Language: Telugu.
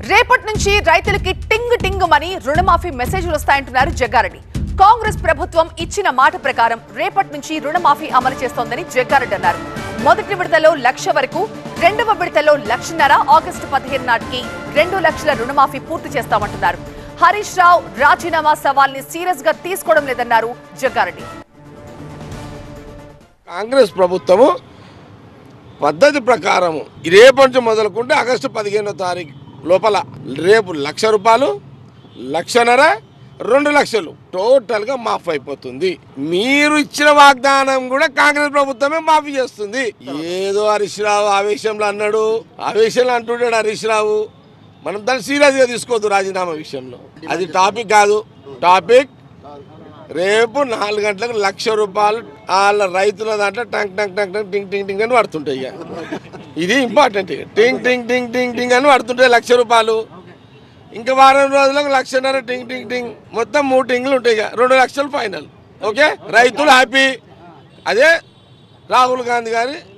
రేపటి నుంచి రైతులకి టింగ్ టింగ్ మని రుణమాఫీ మెసేజ్లు వస్తాయంటున్నారు జగ్గారెడ్డి. కాంగ్రెస్ ప్రభుత్వం ఇచ్చిన మాట ప్రకారం రేపటి నుంచి రుణమాఫీ అమలు చేస్తోందని జగ్గారెడ్డి అన్నారు. మొదటి విడతలో 1,00,000 వరకు, రెండవ విడతలో 1,50,000 ఆగస్టు 15 నాటికి 2 లక్షల రుణమాఫీ పూర్తి చేస్తామంటున్నారు. హరీష్ రావు రాజీనామా సవాల్ని సీరియస్ గా తీసుకోవడం లేదన్నారు జగ్గారెడ్డి. కాంగ్రెస్ ప్రభుత్వము పద్ధతి ప్రకారం రేపటి నుంచి మొదలుకుంటే ఆగస్టు 15వ తారీఖు లోపల రేపు 1,00,000 రూపాయలు, 1,50,000, 2 లక్షలు టోటల్గా మాఫ్ అయిపోతుంది. మీరు ఇచ్చిన వాగ్దానం కూడా కాంగ్రెస్ ప్రభుత్వమే మాఫీ చేస్తుంది. ఏదో హరీష్ రావు ఆవేశంలో అన్నాడు, ఆవేశంలో అంటుంటాడు హరీష్ రావు. మనం దాన్ని సీరియస్గా తీసుకోవద్దు. రాజీనామా విషయంలో అది టాపిక్ కాదు. టాపిక్ రేపు 4 గంటలకు 1,00,000 రూపాయలు వాళ్ళ రైతుల దాంట్లో టంక్ టంక్ టంక్ టంక్ టింగ్ టింగ్ టింగ్ అని పడుతుంటాయి. ఇది ఇంపార్టెంట్. టింగ్ టింగ్ టింగ్ టింగ్ టింగ్ అని పడుతుంటాయి 1,00,000 రూపాయలు. ఇంకా వారం రోజులకు 1,50,000 టింగ్ టింగ్ టింగ్, మొత్తం 3 టింగ్లు ఉంటాయి. 2 లక్షలు ఫైనల్. ఓకే, రైతులు హ్యాపీ. అదే రాహుల్ గాంధీ గారి